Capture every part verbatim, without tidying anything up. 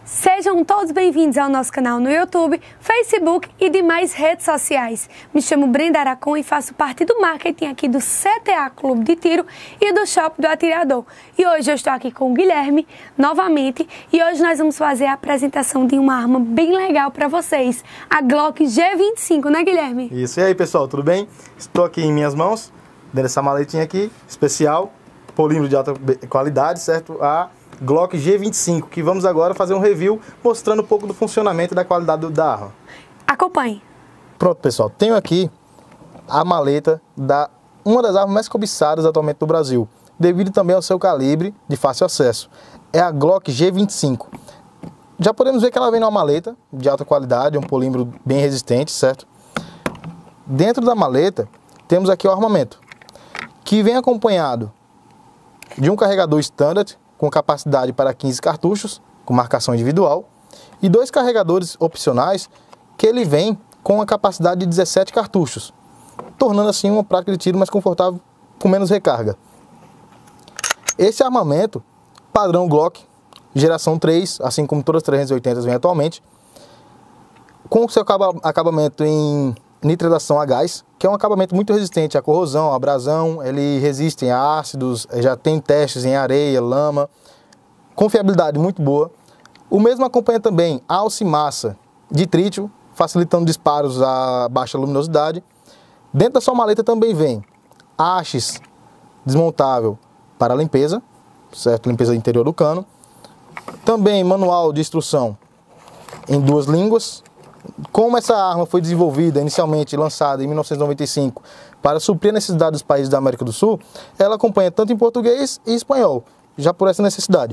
Sejam todos bem-vindos ao nosso canal no YouTube, Facebook e demais redes sociais. Me chamo Brenda Aracon e faço parte do marketing aqui do C T A Clube de Tiro e do Shopping do Atirador. E hoje eu estou aqui com o Guilherme, novamente, e hoje nós vamos fazer a apresentação de uma arma bem legal para vocês, a Glock G vinte e cinco, né, Guilherme? Isso, e aí pessoal, tudo bem? Estou aqui em minhas mãos, dentro dessa maletinha aqui, especial, polímero de alta qualidade, certo? A Glock G vinte e cinco, que vamos agora fazer um review mostrando um pouco do funcionamento e da qualidade da arma. Acompanhe. Pronto, pessoal, tenho aqui a maleta da uma das armas mais cobiçadas atualmente no Brasil, devido também ao seu calibre de fácil acesso. É a Glock G vinte e cinco. Já podemos ver que ela vem numa maleta de alta qualidade, um polímero bem resistente, certo? Dentro da maleta temos aqui o armamento, que vem acompanhado de um carregador standard com capacidade para quinze cartuchos, com marcação individual, e dois carregadores opcionais que ele vem com a capacidade de dezessete cartuchos, tornando assim uma prática de tiro mais confortável, com menos recarga. Esse armamento, padrão Glock, geração três, assim como todas as trezentas e oitenta vem atualmente, com o seu acabamento em nitratação a gás, que é um acabamento muito resistente à corrosão, à abrasão, ele resiste a ácidos, já tem testes em areia, lama, confiabilidade muito boa. O mesmo acompanha também alça e massa de trítio, facilitando disparos a baixa luminosidade. Dentro da sua maleta também vem hastes desmontável para limpeza, certo? Limpeza interior do cano. Também manual de instrução em duas línguas. Como essa arma foi desenvolvida, inicialmente lançada em mil novecentos e noventa e cinco, para suprir a necessidade dos países da América do Sul, ela acompanha tanto em português e espanhol, já por essa necessidade.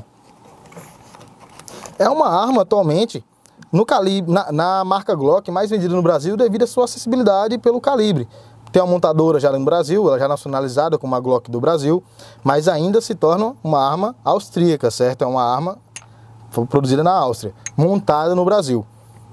É uma arma atualmente no calibre, na, na marca Glock mais vendida no Brasil devido à sua acessibilidade pelo calibre. Tem uma montadora já no Brasil, ela já é nacionalizada como a Glock do Brasil, mas ainda se torna uma arma austríaca, certo? É uma arma produzida na Áustria, montada no Brasil.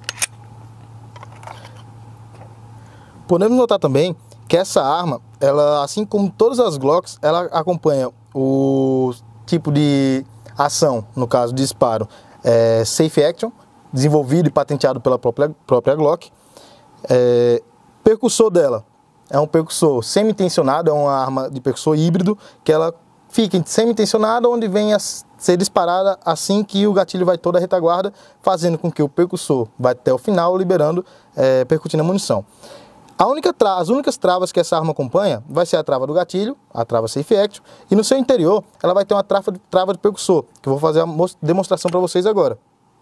Podemos notar também que essa arma, ela, assim como todas as Glocks, ela acompanha o tipo de ação, no caso de disparo, é, Safe Action, desenvolvido e patenteado pela própria, própria Glock. É, percussor dela é um percussor semi-tensionado, é uma arma de percussor híbrido, que ela fica semi-tensionada, onde vem a ser disparada assim que o gatilho vai toda a retaguarda, fazendo com que o percussor vá até o final, liberando, é, percutindo a munição. A única tra as únicas travas que essa arma acompanha vai ser a trava do gatilho, a trava Safe Action, e no seu interior ela vai ter uma trava de, trava de percussor, que eu vou fazer a demonstração para vocês agora.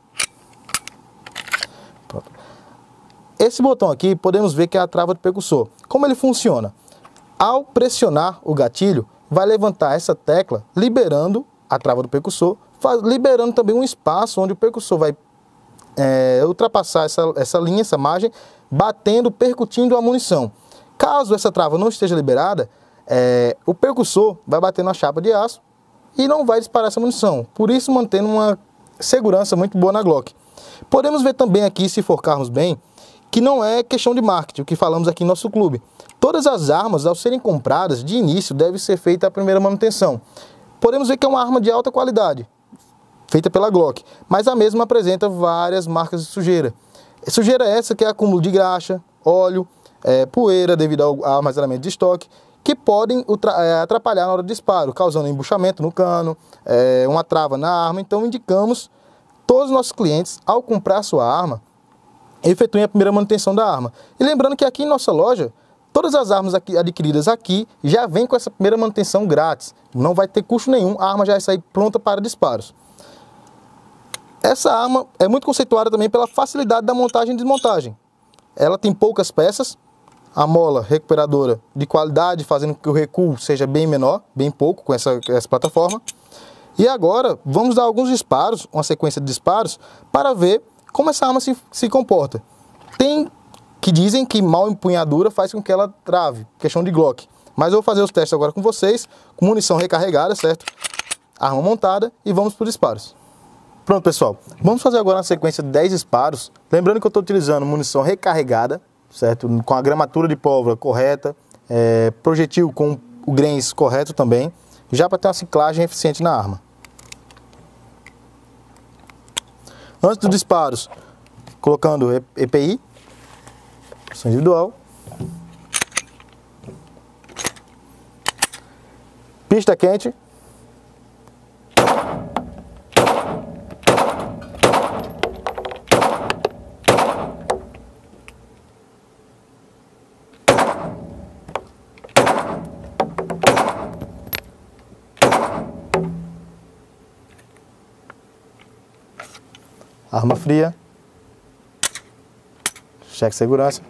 Pronto. Esse botão aqui podemos ver que é a trava de percussor. Como ele funciona? Ao pressionar o gatilho, vai levantar essa tecla, liberando a trava do percussor, faz, liberando também um espaço onde o percussor vai é, ultrapassar essa, essa linha, essa margem, batendo, percutindo a munição. Caso essa trava não esteja liberada, é, o percussor vai bater na chapa de aço e não vai disparar essa munição, por isso mantendo uma segurança muito boa na Glock. Podemos ver também aqui, se focarmos bem, que não é questão de marketing, o que falamos aqui em nosso clube. Todas as armas, ao serem compradas, de início, deve ser feita a primeira manutenção. Podemos ver que é uma arma de alta qualidade, feita pela Glock, mas a mesma apresenta várias marcas de sujeira. Sujeira essa que é acúmulo de graxa, óleo, é, poeira devido ao armazenamento de estoque, que podem atrapalhar na hora do disparo, causando embuchamento no cano, é, uma trava na arma. Então indicamos todos os nossos clientes, ao comprar a sua arma, efetuem a primeira manutenção da arma. E lembrando que aqui em nossa loja, todas as armas aqui, adquiridas aqui já vêm com essa primeira manutenção grátis. Não vai ter custo nenhum, a arma já vai sair pronta para disparos. Essa arma é muito conceituada também pela facilidade da montagem e desmontagem. Ela tem poucas peças, a mola recuperadora de qualidade, fazendo com que o recuo seja bem menor, bem pouco com essa, essa plataforma. E agora vamos dar alguns disparos, uma sequência de disparos, para ver como essa arma se, se comporta. Tem que dizem que mal empunhadura faz com que ela trave, questão de Glock. Mas eu vou fazer os testes agora com vocês, com munição recarregada, certo? Arma montada e vamos para os disparos. Pronto, pessoal, vamos fazer agora uma sequência de dez disparos, lembrando que eu estou utilizando munição recarregada, certo? Com a gramatura de pólvora correta, é, projetil com o grains correto também, já para ter uma ciclagem eficiente na arma. Antes dos disparos, colocando E P I, posição individual. Pista quente. Arma fria. Cheque de segurança.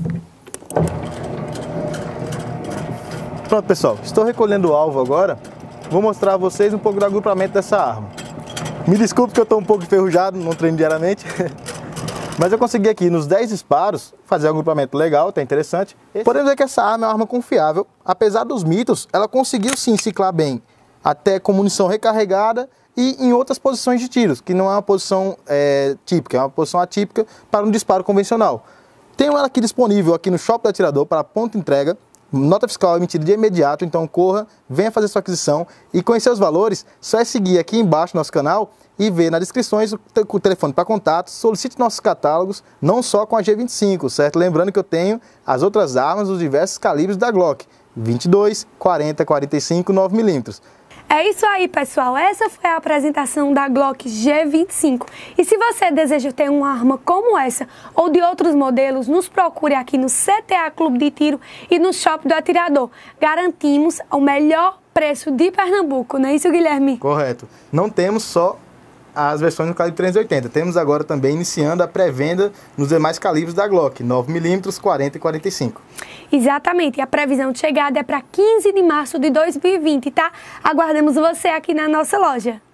Pronto, pessoal. Estou recolhendo o alvo agora. Vou mostrar a vocês um pouco do agrupamento dessa arma. Me desculpe que eu estou um pouco enferrujado, não treino diariamente. Mas eu consegui aqui, nos dez disparos, fazer um agrupamento legal, tá interessante. Podemos ver que essa arma é uma arma confiável. Apesar dos mitos, ela conseguiu sim ciclar bem, até com munição recarregada e em outras posições de tiros, que não é uma posição é, típica, é uma posição atípica para um disparo convencional. Tenho ela aqui disponível aqui no Shopping do Atirador para ponto entrega. Nota fiscal emitida de imediato, então corra, venha fazer sua aquisição e conhecer os valores, só é seguir aqui embaixo no nosso canal e ver nas descrições o, te o telefone para contato, solicite nossos catálogos, não só com a G vinte e cinco, certo? Lembrando que eu tenho as outras armas dos diversos calibres da Glock, vinte e dois, quarenta, quarenta e cinco, nove milímetros. É isso aí, pessoal. Essa foi a apresentação da Glock G vinte e cinco. E se você deseja ter uma arma como essa ou de outros modelos, nos procure aqui no C T A Clube de Tiro e no Shopping do Atirador. Garantimos o melhor preço de Pernambuco, não é isso, Guilherme? Correto. Não temos só as versões no calibre trezentos e oitenta. Temos agora também iniciando a pré-venda nos demais calibres da Glock, nove milímetros, quarenta e quarenta e cinco. Exatamente, e a previsão de chegada é para quinze de março de dois mil e vinte, tá? Aguardamos você aqui na nossa loja.